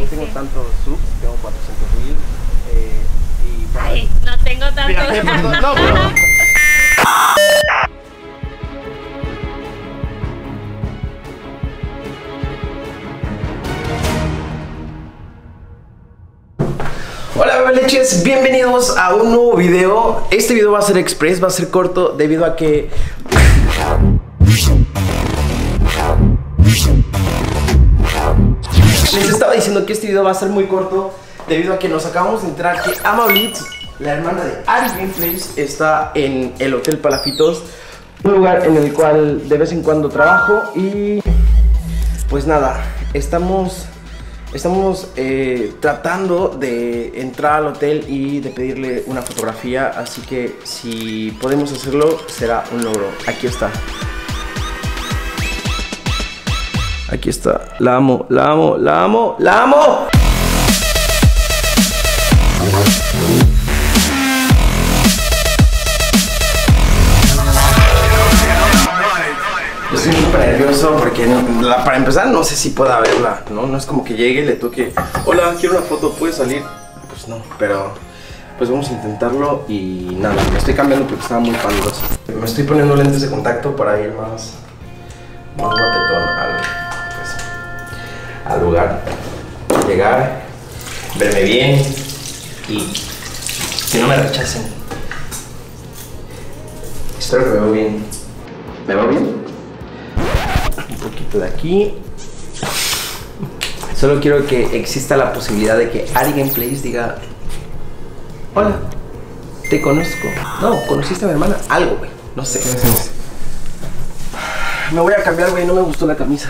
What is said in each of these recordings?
no tengo tantos subs, tengo 400,000. Ay, no tengo tantos. No, pero... Hola bebeleches, bienvenidos a un nuevo video. Este video va a ser express, va a ser corto debido a que... Les estaba diciendo que este video va a ser muy corto debido a que nos acabamos de enterar que Amablitz, la hermana de Ari Gameplays, está en el Hotel Palafitos, un lugar en el cual de vez en cuando trabajo y pues nada, estamos tratando de entrar al hotel y de pedirle una fotografía, así que si podemos hacerlo será un logro. Aquí está. Aquí está. La amo, la amo, la amo, la amo. Estoy súper nervioso porque para empezar no sé si pueda verla, ¿no? No es como que llegue y le toque, hola, quiero una foto, ¿puedes salir? Pues no, pero pues vamos a intentarlo y nada, me estoy cambiando porque estaba muy pálido. Me estoy poniendo lentes de contacto para ir más guapetón al lugar, llegar, verme bien y que no me rechacen. Espero que me veo bien. ¿Me veo bien? Un poquito de aquí. Solo quiero que exista la posibilidad de que Ari Gameplays diga: hola, te conozco. No, conociste a mi hermana. Algo, güey. No sé. Me voy a cambiar, güey. No me gustó la camisa.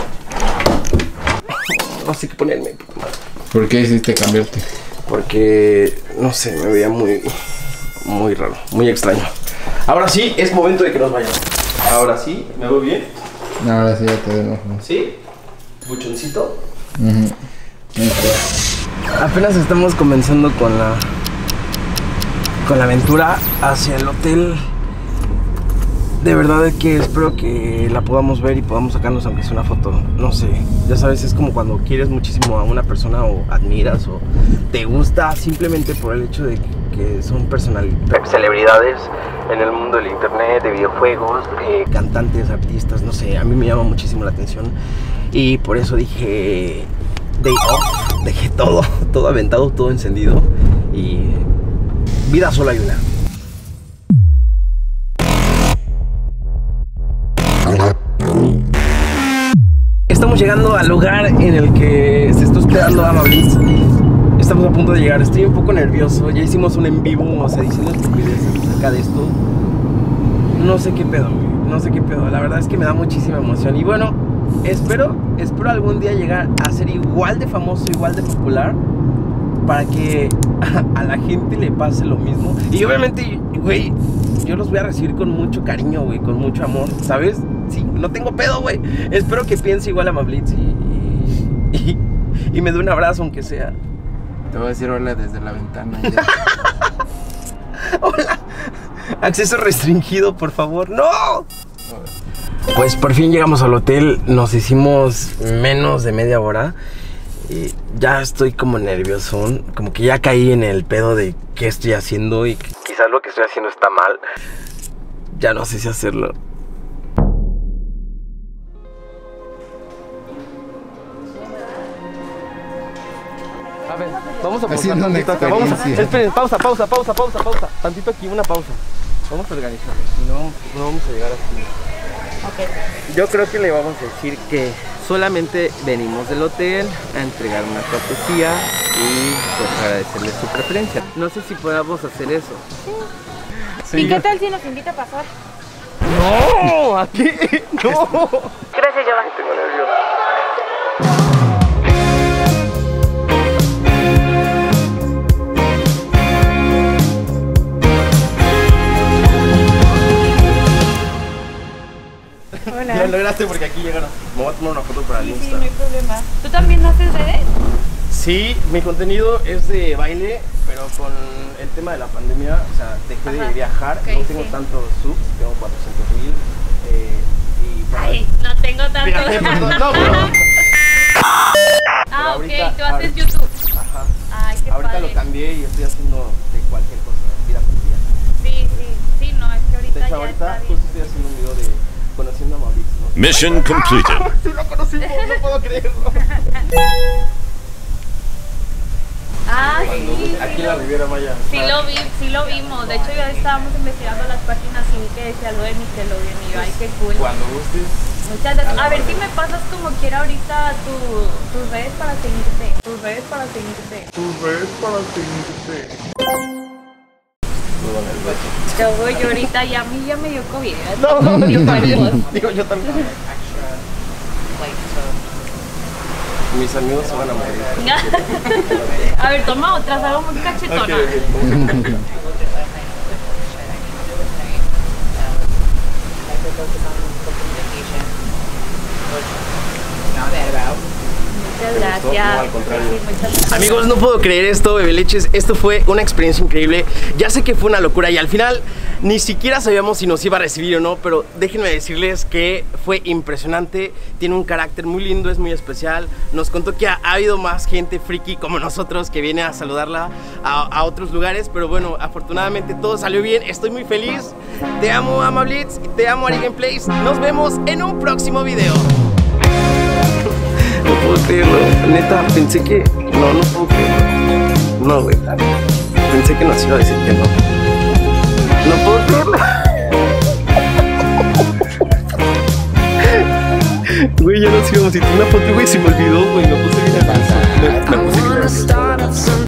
No sé qué ponerme. ¿Por qué hiciste cambiarte? Porque, no sé, me veía muy raro, muy extraño. Ahora sí, es momento de que nos vayamos. Ahora sí, ¿me veo bien? Ahora sí ya te veo. ¿Sí? ¿Buchoncito? Apenas estamos comenzando con la aventura hacia el hotel. De verdad es que espero que la podamos ver y podamos sacarnos aunque sea una foto. No sé, ya sabes, es como cuando quieres muchísimo a una persona o admiras o te gusta simplemente por el hecho de que son celebridades en el mundo del internet, de videojuegos, cantantes, artistas, no sé, a mí me llama muchísimo la atención y por eso dije day off, dejé todo aventado, todo encendido y vida solo hay una. Estamos llegando al lugar en el que se está hospedando Amablitz. Estamos a punto de llegar, estoy un poco nervioso. Ya hicimos un en vivo, o sea, diciendo estupideces acerca de esto. No sé qué pedo, güey. No sé qué pedo. La verdad es que me da muchísima emoción. Y bueno, espero algún día llegar a ser igual de famoso, igual de popular, para que a la gente le pase lo mismo. Y obviamente, güey, yo los voy a recibir con mucho cariño, güey, con mucho amor, ¿sabes? Sí, no tengo pedo, güey. Espero que piense igual a Amablitz y me dé un abrazo, aunque sea. Te voy a decir hola desde la ventana. Hola. Acceso restringido, por favor. ¡No! Pues por fin llegamos al hotel. Nos hicimos menos de media hora. Y ya estoy como nervioso. Como que ya caí en el pedo de qué estoy haciendo. Y quizás lo que estoy haciendo está mal. Ya no sé si hacerlo. A ver, vamos a pausar tantito acá. Esperen, pausa. Tantito aquí, una pausa. Vamos a organizarnos, si no vamos a llegar así. Okay. Yo creo que le vamos a decir que solamente venimos del hotel a entregar una cortesía y pues agradecerle su preferencia. No sé si podamos hacer eso. Sí. ¿Y qué tal si nos invita a pasar? ¡No! ¿Aquí? ¡No! Gracias, Giovanni. Tengo nervios. Hola. Lo lograste porque aquí llegaron. Me voy a tomar una foto para el Insta. Sí, no hay problema. ¿Tú también haces redes? Sí, mi contenido es de baile, pero con el tema de la pandemia, o sea, dejé de viajar, okay, no tengo tantos subs, tengo 400,000 y... Ay, no tengo tantos. No, pero... Ah, ok, ahorita- tú haces ahorita- YouTube. Ajá. Ay, qué Ahorita padre. lo cambié y estoy haciendo de cualquier cosa, vida cotidiana. Sí, no, es que ahorita De hecho, ya ahorita está bien. justo estoy haciendo un video de conociendo a Mauricio, ¿no? Mission completed. Sí lo conocimos, no puedo creerlo. Ah, sí, Aquí en la Riviera Maya. sí lo vimos. De hecho, ya estábamos investigando las páginas y vi que decía lo de Nickelodeon y yo, ay, qué cool. Cuando gustes. Muchas gracias. A ver si me pasas como quiera ahorita tus redes para seguirte. Tus redes para seguirte. Yo ahorita ya a mí ya me dio COVID. No, yo también. cuerpos. Digo, yo también. Mis amigos se van a morir. A ver, toma otra, algo muy cachetona. Muchas gracias. No, al contrario. Sí, muchas gracias. Amigos, no puedo creer esto, bebeleches. Esto fue una experiencia increíble. Ya sé que fue una locura y al final ni siquiera sabíamos si nos iba a recibir o no, pero déjenme decirles que fue impresionante. Tiene un carácter muy lindo, es muy especial. Nos contó que ha habido más gente friki como nosotros que viene a saludarla a otros lugares, pero bueno, afortunadamente todo salió bien. Estoy muy feliz. Te amo, Amablitz, y te amo, Ari Gameplays. Nos vemos en un próximo video. No puedo creerlo, neta, pensé que... No puedo creerlo. No, güey. Pensé que nos iba a decir que no. No puedo creerlo. Güey, ya nos íbamos. Y una foto, güey, se me olvidó, güey. Me puse bien nervioso. Me puse bien nervioso.